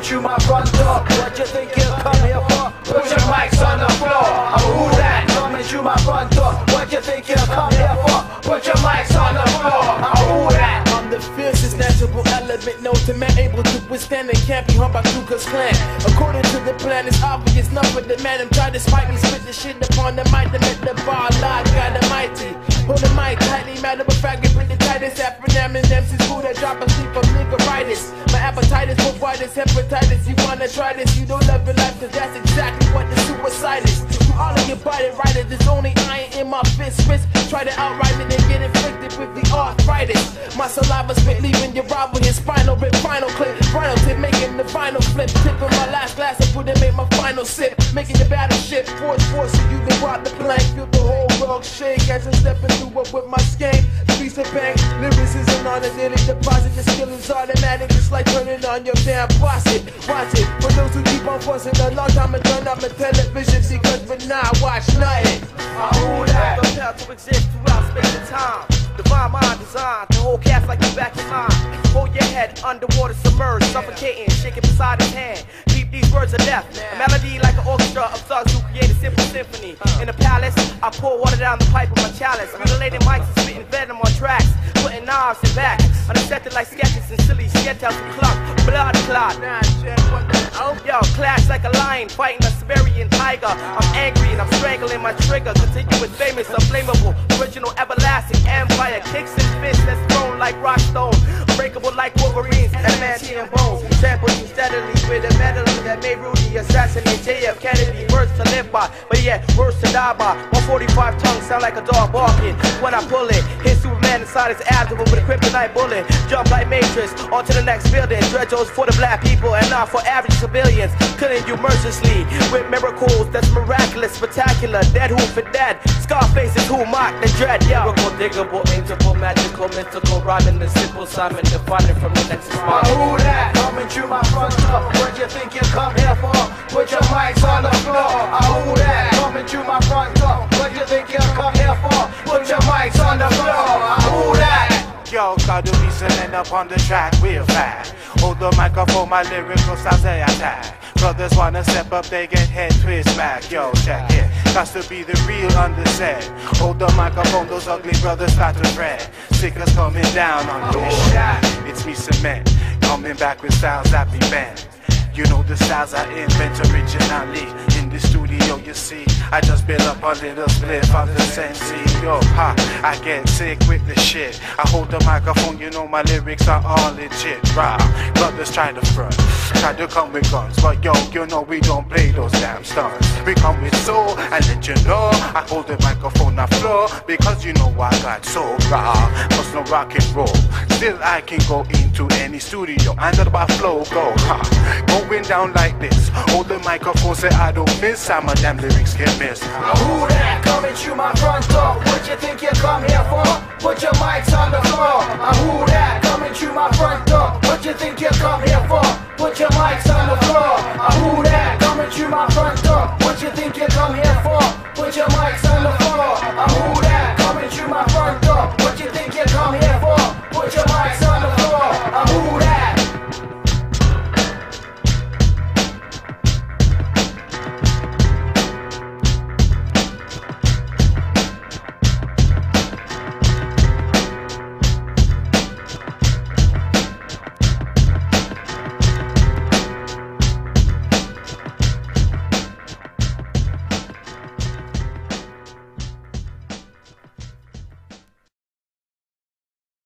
through my front door. What you think you come here for? Put your mics on the floor. Who that coming through my front door? What you think you come here for? Put your mics on the floor. Who that? I'm the fiercest natural element known to man, able to withstand and can't be harmed by Ku Klux Klan. According to the plan, it's obvious enough for the man. I'm trying to spite me, spit the shit upon the mic to make the bar lie. God almighty, hold the mic tightly, matter of fact, it bring the tightest acronym and MC's who that drop asleep from niggeritis. My appetite is for virus, hepatitis. You wanna try this? You don't love your life, cause that's exactly what the suicide is. You all of your body writers, there's only iron in my fist. Try to outright me and get inflicted with the arthritis. My saliva spit, leaving your rival his spinal rip, final clip, final tip, making the final flip. Tipping my last glass of food and make my final sip. Making the battleship force so you can rock the plank. Feel the whole world shake as I'm stepping through it with my skank. Streets of bank, lyricism on a daily deposit. The skill is automatic, it's like turning on your damn faucet. Watch it, for those who keep on fussing. A long time I turn on my television because when I watch nothing. Who that? Compelled to exist throughout space and time. Divine mind designed to hold cast like you back in mind. Hold your head underwater, submerged, suffocating, shaking beside his hand. Keep these words of death. A melody like an orchestra of thugs who create a simple symphony. In a palace, I pour water down the pipe with my chalice. Mutilating mics and spitting venom on tracks. Putting knives in back. Unscented like sketches and silly sketches and cluck. Blood clot. Yo, clash like a lion fighting a Siberian tiger. I'm angry and I'm strangling my trigger. Continuous, famous, unflammable, original, everlasting empire. Kicks and fists that's thrown like rock stone. Unbreakable like Wolverines, adamantium bones. Trample you steadily with a medley that made Rudy assassinate JF Kennedy. Words to live by, but yeah, words to die by. 145 tongues sound like a dog barking. When I pull it, hit Superman inside his abdomen with a kryptonite bullet. Jump like Matrix onto the next building. Dreadjos for the black people and not for average civilians. Killing you mercilessly with miracles that's miraculous, spectacular. Dead who for dead. Scarface is who mock the dread. Yo. Miracle, diggable, angel, magical, mystical, rhyming the simple Simon, defining from the next spot. Who that coming through my front door? What you think you come here for? Put your mics on the floor. Who that coming through my front door? What you think you come here for? Put your mics on the floor. Who that? Yo, gotta be sitting up on the track real fast. Hold the microphone, my lyrical styles they attack. Brothers wanna step up, they get head twist back. Yo, check it, got to be the real underset. Hold the microphone, those ugly brothers start to fret. Stickers coming down on this shot. It's me cement, coming back with styles that be bent. You know the styles I invent originally. In the studio, you see, I just build up a little spliff of the sensi. Yo, ha, I get sick with the shit. I hold the microphone, you know my lyrics are all legit. Rah, brothers try to front, try to come with guns, but yo, you know we don't play those damn stunts. We come with soul, I let you know. I hold the microphone on floor because you know I got soul. Rah, plus no rock and roll. Still I can go into any studio and let my flow go. Ha, going down like this. Hold the microphone, say I don't miss. Some of them lyrics get missed. Who that coming through my front door? What you think you come here for? Put your mics on the floor. Who that coming through my front door? What you think you come here for? Put your mics on the floor. Who that coming through my front door?